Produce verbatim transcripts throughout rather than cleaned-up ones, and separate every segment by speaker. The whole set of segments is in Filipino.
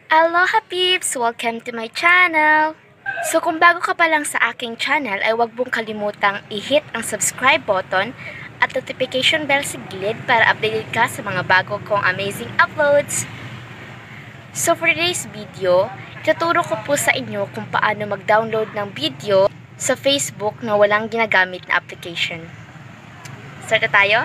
Speaker 1: Aloha peeps! Welcome to my channel! So kung bago ka pa lang sa aking channel ay huwag mong kalimutang i-hit ang subscribe button at notification bell sa gilid para updated ka sa mga bago kong amazing uploads. So for today's video, ituturo ko po sa inyo kung paano mag-download ng video sa Facebook na walang ginagamit na application. Start na tayo?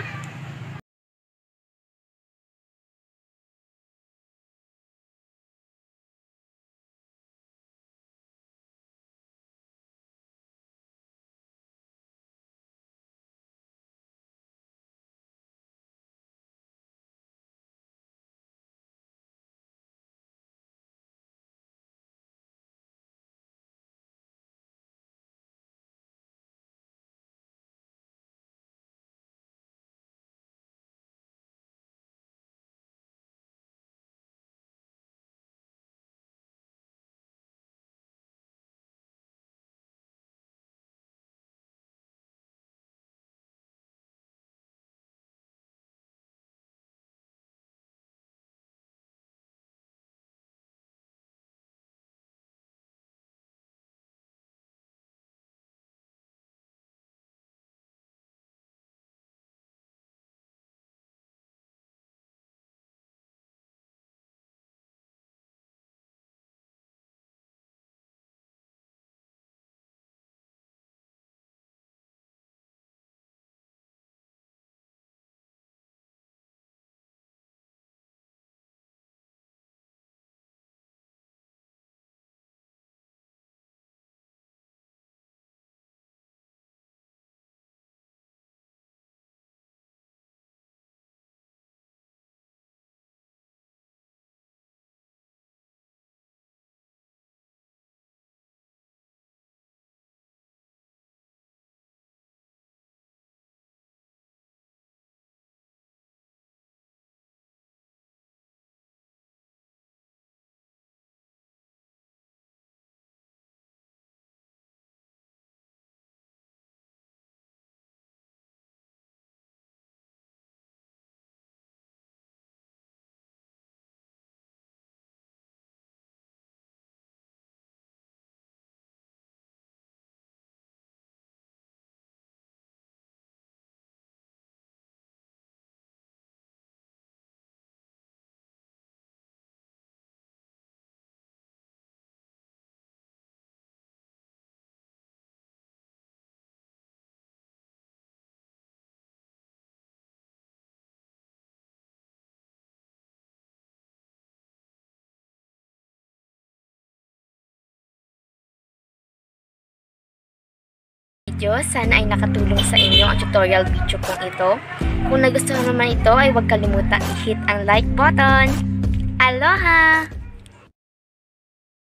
Speaker 1: Sana ay nakatulong sa inyo ang tutorial video kong ito. Kung nagustuhan naman ito ay huwag kalimutang i-hit ang like button. Aloha!